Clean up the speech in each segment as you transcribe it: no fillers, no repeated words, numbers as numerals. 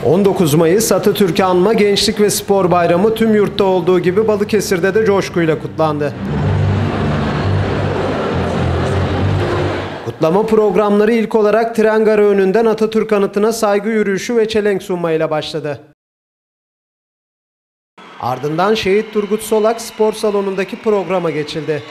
19 Mayıs Atatürk'ü anma Gençlik ve Spor Bayramı tüm yurtta olduğu gibi Balıkesir'de de coşkuyla kutlandı. Kutlama programları ilk olarak tren garı önünden Atatürk anıtına saygı yürüyüşü ve çelenk sunmayla başladı. Ardından Şehit Turgut Solak Spor Salonu'ndaki programa geçildi.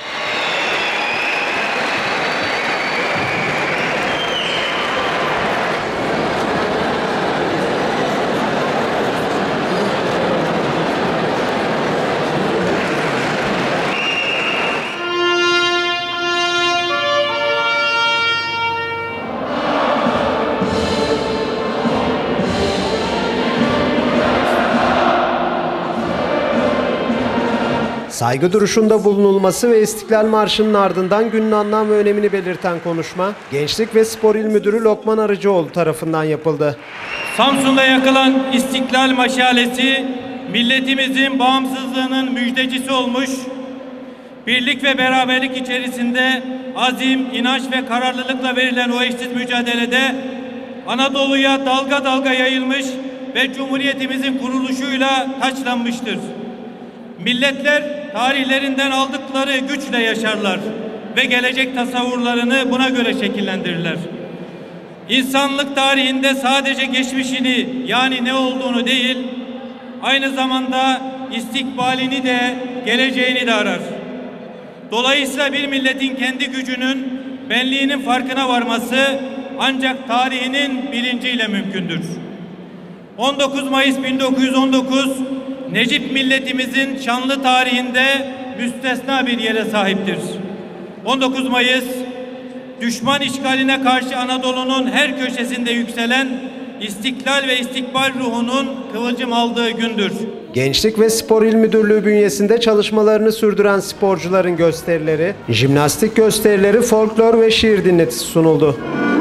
Saygı duruşunda bulunulması ve İstiklal Marşı'nın ardından günün anlam ve önemini belirten konuşma, Gençlik ve Spor İl Müdürü Lokman Arıcıoğlu tarafından yapıldı. Samsun'da yakılan İstiklal Meşalesi, milletimizin bağımsızlığının müjdecisi olmuş, birlik ve beraberlik içerisinde azim, inanç ve kararlılıkla verilen o eşsiz mücadelede Anadolu'ya dalga dalga yayılmış ve Cumhuriyetimizin kuruluşuyla taçlanmıştır. Milletler tarihlerinden aldıkları güçle yaşarlar ve gelecek tasavvurlarını buna göre şekillendirirler. İnsanlık tarihinde sadece geçmişini, yani ne olduğunu değil, aynı zamanda istikbalini de geleceğini de arar. Dolayısıyla bir milletin kendi gücünün, benliğinin farkına varması ancak tarihinin bilinciyle mümkündür. 19 Mayıs 1919 Necip milletimizin şanlı tarihinde müstesna bir yere sahiptir. 19 Mayıs, düşman işgaline karşı Anadolu'nun her köşesinde yükselen istiklal ve istikbal ruhunun kıvılcım aldığı gündür. Gençlik ve Spor İl Müdürlüğü bünyesinde çalışmalarını sürdüren sporcuların gösterileri, jimnastik gösterileri, folklor ve şiir dinletisi sunuldu.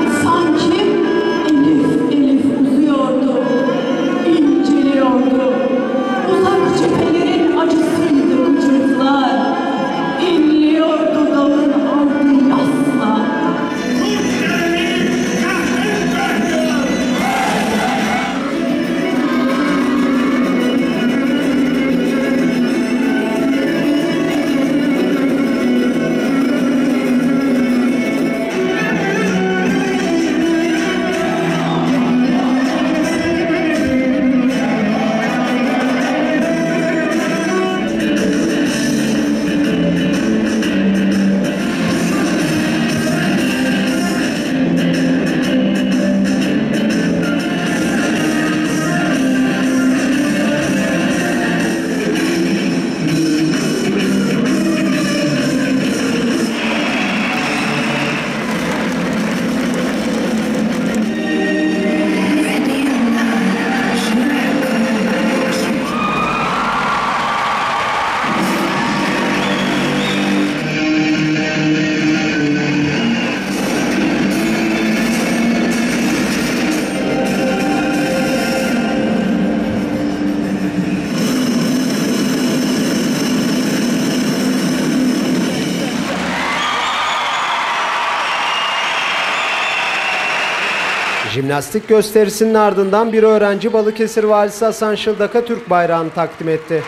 Jimnastik gösterisinin ardından bir öğrenci Balıkesir Valisi Hasan Şıldak'a Türk bayrağını takdim etti.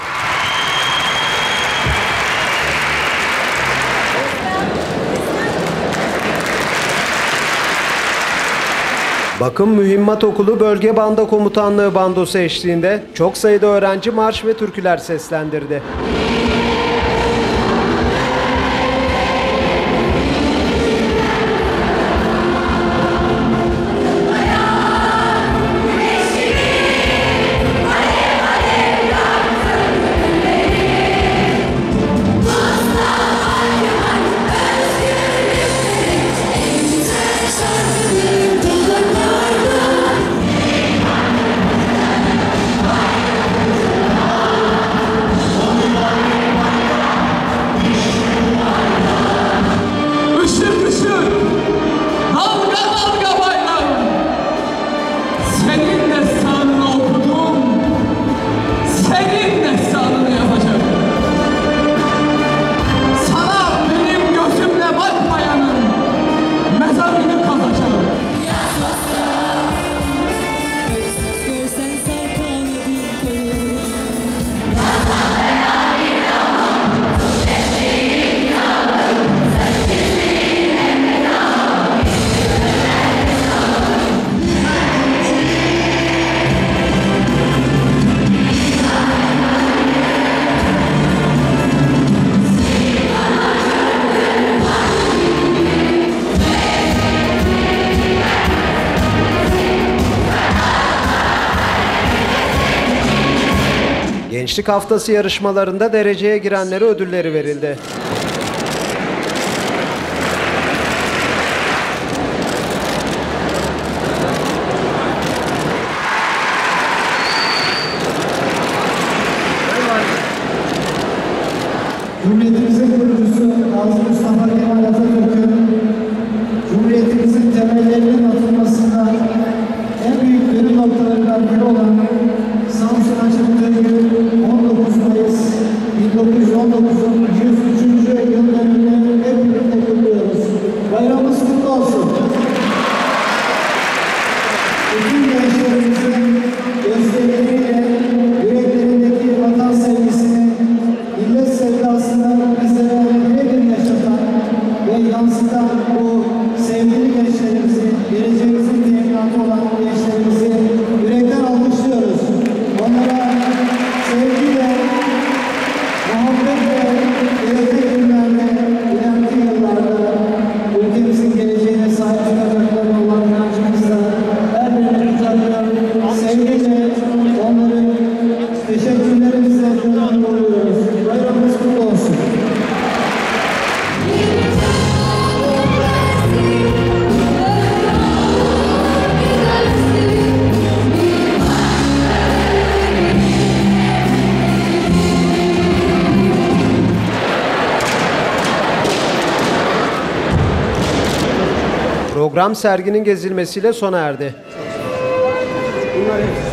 Bakım Mühimmat Okulu Bölge Banda Komutanlığı bandosu eşliğinde çok sayıda öğrenci marş ve türküler seslendirdi. Gençlik Haftası yarışmalarında dereceye girenlere ödülleri verildi. Cumhuriyetimizin kurucusu Gazi Mustafa Kemal Atatürk'ün Cumhuriyetimizin temellerinin atılmasında en büyük dönüm noktalarından biri olan Samsun açıldığı gün 19 Mayıs 1919'un 103. yıl dönümünü hep birlikte kutluyoruz. Bayramımız kutlu olsun. Bütün gençlerimizin gösterileriyle yüreklerindeki vatan sevgisini, millet sevdasını bizlere birebir yaşatan ve yansıtan bu sevgili gençlerimizi, geleceğimizin teminatı olan gençlerimizi yürekten alkışlıyoruz. Onlara sevgiyle, muhabbetle, gelecek günlerde, ileriki yıllarda ülkemizin geleceğine sahip çıkacaklarına olan inancımızla her birini kucaklar, sevgiyle onları teşekkürlerimizle oluyoruz. Bayramımız kutlu olsun. Program serginin gezilmesiyle sona erdi. Bunlar hepsi